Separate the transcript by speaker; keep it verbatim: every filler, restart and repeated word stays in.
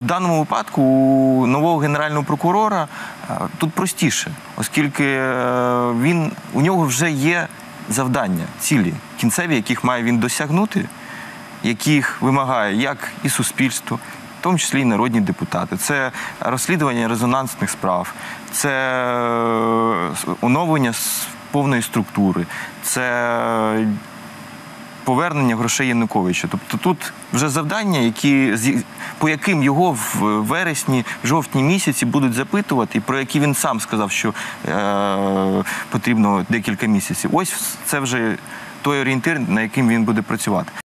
Speaker 1: В даному випадку у нового генерального прокурора тут простіше, оскільки він, у нього вже є завдання, цілі, кінцеві, яких має він досягнути, яких вимагає як і суспільство, в тому числі і народні депутати. Це розслідування резонансних справ, це оновлення повної структури, це повернення грошей Януковича. Тобто тут вже завдання, які, по яким його в вересні, жовтні місяці будуть запитувати, і про які він сам сказав, що е, потрібно декілька місяців. Ось це вже той орієнтир, на яким він буде працювати.